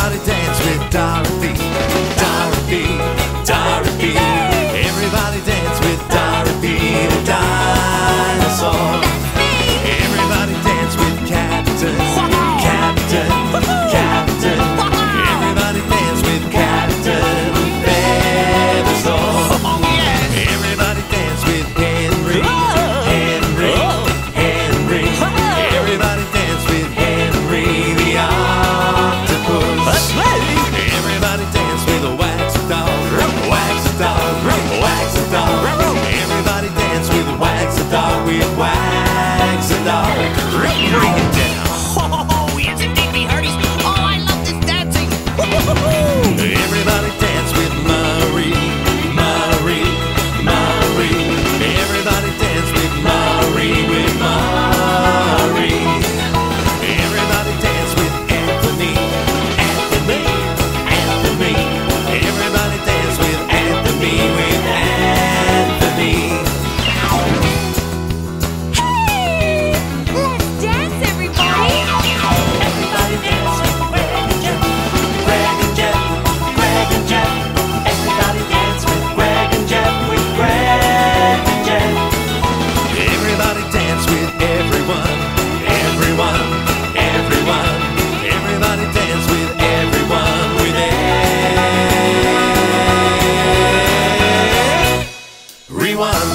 Everybody dance with Dorothy, Dorothy, Dorothy. Everybody dance with Dorothy the dinosaur. Everybody dance with Captain, Captain, Captain. Everybody dance with Captain Featherstorm. Everybody dance with Henry, Henry, Henry. Everybody dance with Henry the octopus. Everybody dance with a wax dog, wax dog, wax dog. Everybody dance with a wax dog, with wax dog. Bring it down. Oh, yes, indeed, me hearties. Oh, I love this dancing. Everybody dance with Marie, Marie, Marie. Everybody dance with Marie, with Marie. Everybody dance with Anthony, Anthony, Anthony. Everybody dance with Anthony, with Anthony. Hey! Let's dance, everybody! Everybody dance with Greg and Jeff, Greg and Jeff, Greg and Jeff. Everybody dance with Greg and Jeff, with Greg and Jeff. Everybody dance with everyone, everyone, everyone. Everybody dance with everyone, with everyone.